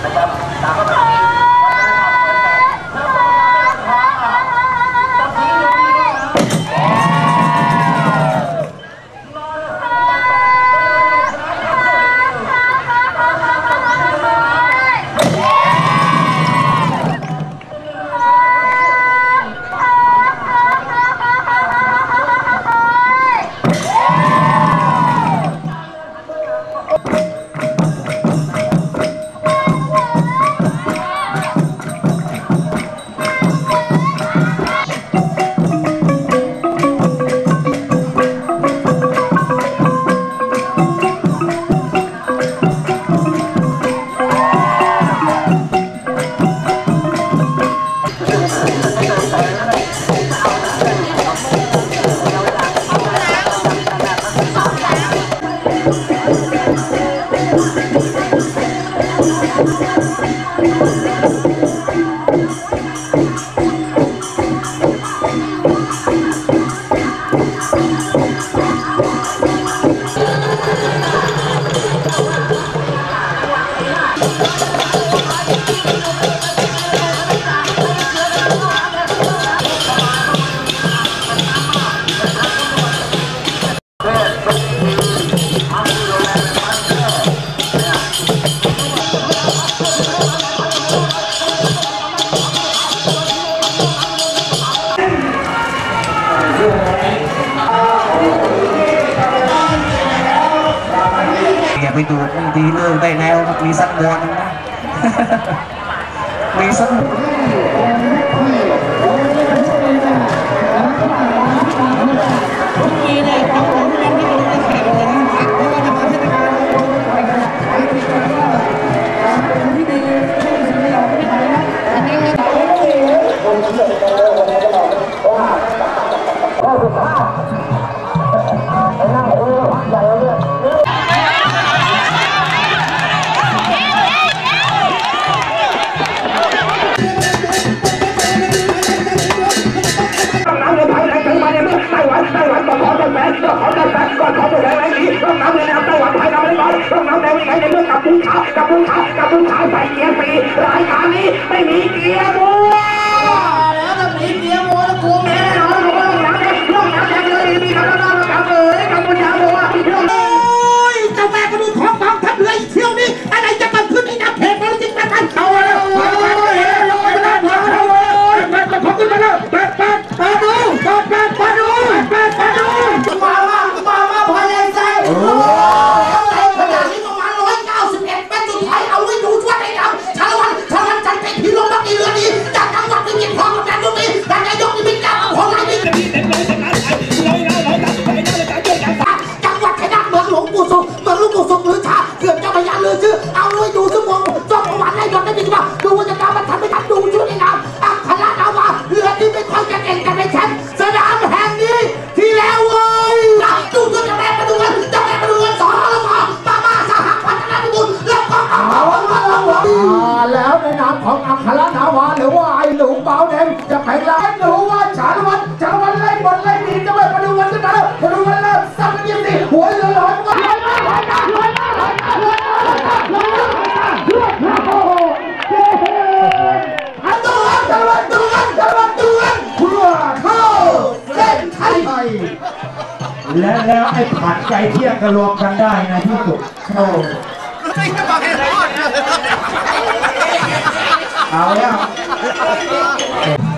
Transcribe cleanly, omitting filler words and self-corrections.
ไปดูดีเลยได้แล้วมีสักบอลนะมีสักกับปุ้งขาใส่เกียร์ปีรายการนี้ไม่มีเกียร์มัวแล้วถ้ามีเกียร์มัวแล้วกลัวแม่เราลงน้ำแดงเลยมีคำว่ากับปุ้งขามัวโอ้ยเจ้าแม่ก็ดูท้องฟังทับเลยเที่ยวนี้อะไรจะเกิดขึ้นนี่นะเพจมันจริงนะท่านเอาแล้วขอบคุณมาแล้วเปิดดูมาพอเลยใจขนาดนี้ประมาณ191เป็นจุดไทยเอาไว้ดูช่วยได้แล้วชาละวันจันทร์เป็นพี่ลงนักเรือนี้จากจังหวัดพิจิตรพร้อมกับการตรงนี้แต่นายกนี่มีการเอาของอะไรนี่จังหวัดชัยนาทเมืองหลวงปู่ศุกร์หรือชาเกือบจะพยานเลยชื่อเอาเลยดูชั่วโมงจ้องประวัติได้ยอดได้ดีกว่าดูว่าจะการมันทำไม่ทันดูช่วยได้แล้วอัครนาวาเรือที่ไม่ค่อยจะเก่งกันในแชมป์สนามแห่งนี้ที่แล้วเว้ยดูตัวจะแม่มาดูกันสอนเรามาสหพัฒนาบุญแล้วก็แล้วในนามของอัครนาวาหรือว่าไอ้หนูเบาแดงจะไปไล่หนูว่าชาละวันไล่บนไล่ดีจะไปมาดูกันขึ้นมาแล้วมาดูกันแล้วสักนิดสิหัวเรือลอยมาแล้วไอ้ผัดใจเที่ยงกระรวมกันได้นะที่สุดเอาแล้ว